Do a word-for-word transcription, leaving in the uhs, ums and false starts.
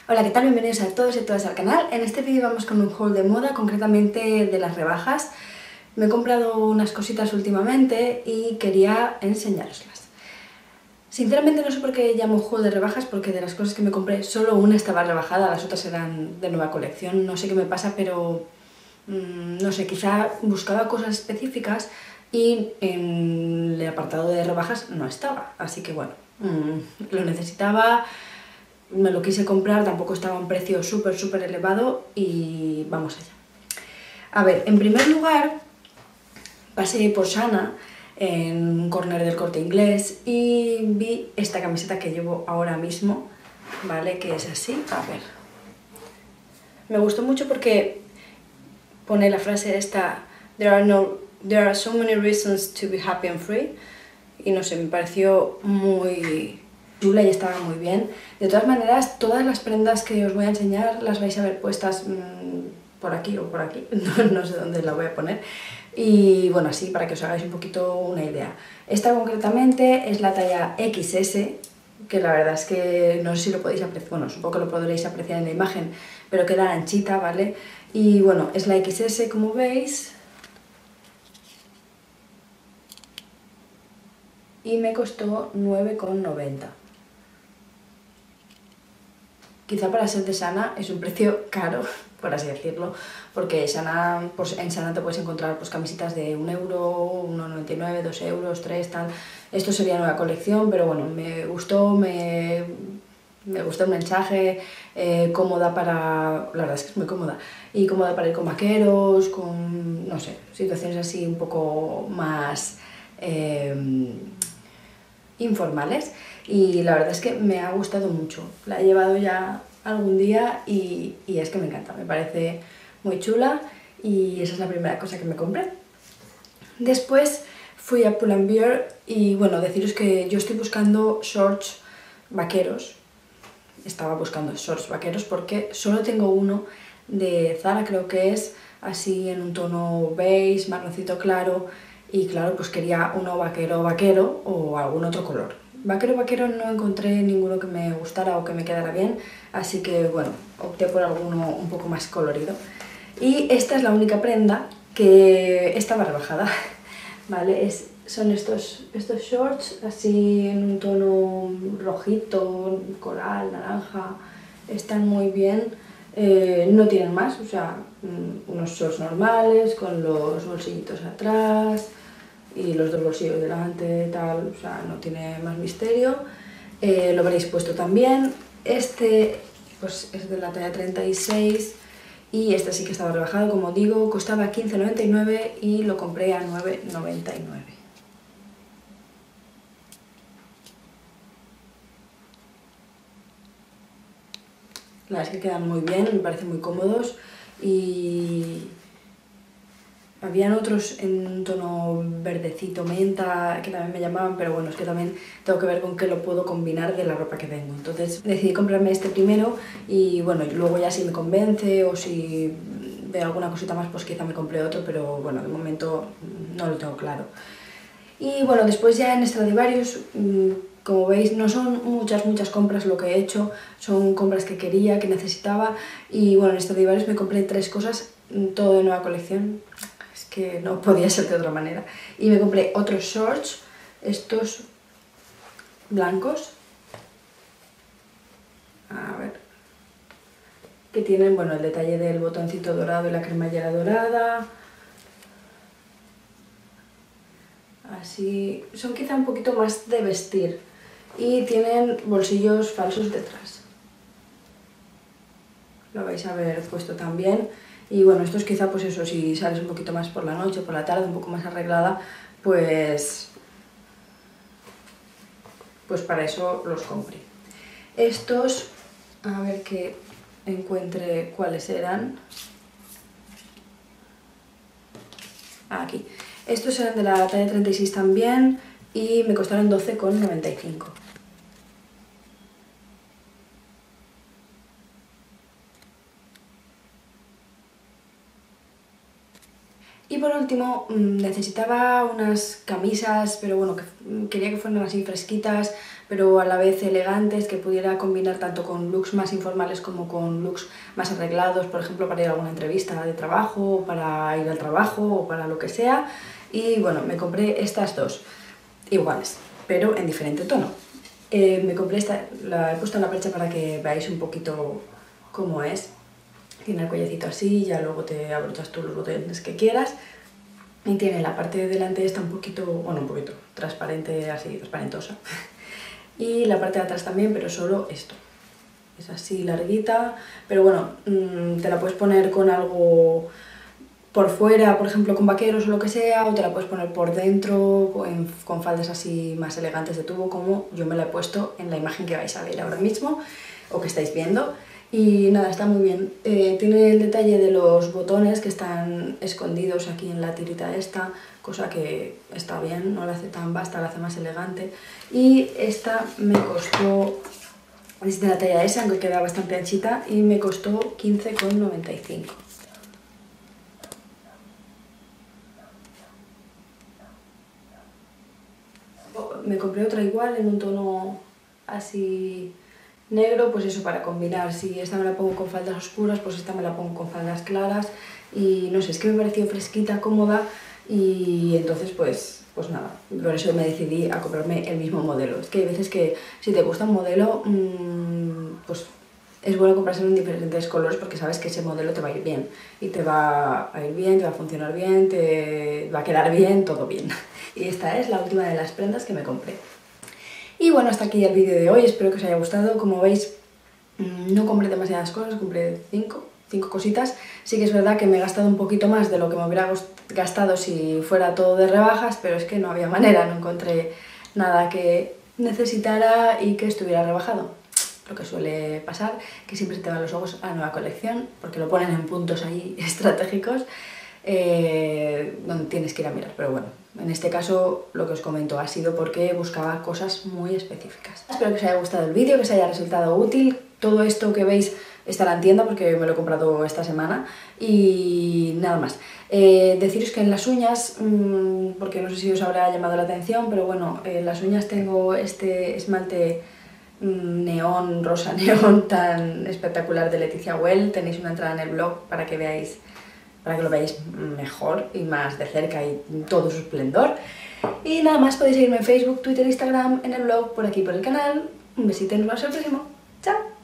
Hola, ¿qué tal? Bienvenidos a todos y todas al canal. En este vídeo vamos con un haul de moda, concretamente de las rebajas. Me he comprado unas cositas últimamente y quería enseñároslas. Sinceramente no sé por qué llamo haul de rebajas, porque de las cosas que me compré solo una estaba rebajada, las otras eran de nueva colección. No sé qué me pasa, pero mmm, no sé, quizá buscaba cosas específicas y en el apartado de rebajas no estaba. Así que bueno, mmm, lo necesitaba. Me lo quise comprar, tampoco estaba a un precio súper súper elevado y vamos allá. A ver, en primer lugar pasé por Sana en un corner del Corte Inglés y vi esta camiseta que llevo ahora mismo, ¿vale? Que es así, a ver. Me gustó mucho porque pone la frase esta: There are, no, there are so many reasons to be happy and free. Y no sé, me pareció muy chula y estaba muy bien. De todas maneras, todas las prendas que os voy a enseñar las vais a ver puestas mmm, por aquí o por aquí, no, no sé dónde la voy a poner. Y bueno, así para que os hagáis un poquito una idea. Esta concretamente es la talla equis ese, que la verdad es que no sé si lo podéis apreciar, bueno, supongo que lo podréis apreciar en la imagen, pero queda anchita, ¿vale? Y bueno, es la equis ese, como veis. Y me costó nueve con noventa. Quizá para ser de Sana es un precio caro, por así decirlo, porque Sana, pues en Sana te puedes encontrar pues, camisetas de un euro, uno noventa y nueve, dos euros, tres, tal. Esto sería nueva colección, pero bueno, me gustó, me, me gustó el mensaje, eh, cómoda para... la verdad es que es muy cómoda, y cómoda para ir con vaqueros, con, no sé, situaciones así un poco más eh, informales. Y la verdad es que me ha gustado mucho, la he llevado ya algún día y, y es que me encanta, me parece muy chula y esa es la primera cosa que me compré. Después fui a Pull and Bear y bueno, deciros que yo estoy buscando shorts vaqueros, estaba buscando shorts vaqueros porque solo tengo uno de Zara, creo que es así en un tono beige, marroncito claro, y claro, pues quería uno vaquero vaquero o algún otro color. Vaquero vaquero no encontré ninguno que me gustara o que me quedara bien, así que bueno, opté por alguno un poco más colorido. Y esta es la única prenda que estaba rebajada, ¿vale? Es, son estos, estos shorts así en un tono rojito, coral, naranja, están muy bien. Eh, no tienen más, o sea, unos shorts normales con los bolsillitos atrás y los dos bolsillos delante, tal, o sea, no tiene más misterio. Eh, lo veréis puesto también. Este pues es de la talla treinta y seis y este sí que estaba rebajado, como digo, costaba quince noventa y nueve y lo compré a nueve noventa y nueve. La verdad es que quedan muy bien, me parecen muy cómodos y habían otros en un tono verdecito menta que también me llamaban, pero bueno, es que también tengo que ver con qué lo puedo combinar de la ropa que tengo. Entonces decidí comprarme este primero y bueno, luego ya si me convence o si veo alguna cosita más, pues quizá me compré otro, pero bueno, de momento no lo tengo claro. Y bueno, después ya en Stradivarius, como veis, no son muchas, muchas compras lo que he hecho, son compras que quería, que necesitaba, y bueno, en Stradivarius me compré tres cosas, todo de nueva colección, es que no podía ser de otra manera. Y me compré otros shorts, estos blancos, a ver, que tienen, bueno, el detalle del botoncito dorado y la cremallera dorada. Así, son quizá un poquito más de vestir y tienen bolsillos falsos detrás. Lo vais a ver puesto también. Y bueno, estos quizá pues eso, si sales un poquito más por la noche, por la tarde, un poco más arreglada, pues, pues para eso los compré. Estos, a ver que encuentre cuáles eran. Aquí. Estos eran de la talla treinta y seis también y me costaron doce con noventa y cinco. Y por último, necesitaba unas camisas, pero bueno, que quería que fueran así fresquitas pero a la vez elegantes, que pudiera combinar tanto con looks más informales como con looks más arreglados, por ejemplo para ir a alguna entrevista de trabajo, para ir al trabajo o para lo que sea. Y bueno, me compré estas dos, iguales, pero en diferente tono. Eh, me compré esta, la he puesto en la percha para que veáis un poquito cómo es. Tiene el cuellecito así, ya luego te abrochas tú los botones que quieras. Y tiene la parte de delante esta un poquito, bueno un poquito, transparente, así, transparentosa. Y la parte de atrás también, pero solo esto. Es así larguita, pero bueno, mmm, te la puedes poner con algo por fuera, por ejemplo con vaqueros o lo que sea, o te la puedes poner por dentro con, con faldas así más elegantes de tubo, como yo me la he puesto en la imagen que vais a ver ahora mismo, o que estáis viendo. Y nada, está muy bien. Eh, tiene el detalle de los botones que están escondidos aquí en la tirita esta, cosa que está bien, no la hace tan vasta, la hace más elegante. Y esta me costó, es de la talla esa, aunque queda bastante anchita, y me costó quince con noventa y cinco. Me compré otra igual en un tono así negro, pues eso, para combinar. Si esta me la pongo con faldas oscuras, pues esta me la pongo con faldas claras. Y no sé, es que me pareció fresquita, cómoda, y entonces pues, pues nada, por eso me decidí a comprarme el mismo modelo. Es que hay veces que si te gusta un modelo, mmm, pues es bueno comprárselo en diferentes colores porque sabes que ese modelo te va a ir bien. Y te va a ir bien, te va a funcionar bien, te va a quedar bien, todo bien. Y esta es la última de las prendas que me compré. Y bueno, hasta aquí el vídeo de hoy, espero que os haya gustado. Como veis, no compré demasiadas cosas, compré cinco, cinco cositas. Sí que es verdad que me he gastado un poquito más de lo que me hubiera gastado si fuera todo de rebajas, pero es que no había manera, no encontré nada que necesitara y que estuviera rebajado. Lo que suele pasar, que siempre se te van los ojos a la nueva colección, porque lo ponen en puntos ahí estratégicos, eh, donde tienes que ir a mirar, pero bueno, en este caso lo que os comento ha sido porque buscaba cosas muy específicas. Espero que os haya gustado el vídeo, que os haya resultado útil. Todo esto que veis estará en tienda porque me lo he comprado esta semana y nada más. Eh, deciros que en las uñas, mmm, porque no sé si os habrá llamado la atención, pero bueno, en las uñas tengo este esmalte mmm, neón, rosa neón tan espectacular de Leticia Well. Tenéis una entrada en el blog para que veáis para que lo veáis mejor y más de cerca y todo su esplendor. Y nada más, podéis seguirme en Facebook, Twitter, Instagram, en el blog, por aquí por el canal. Un besito y nos vemos en el próximo. ¡Chao!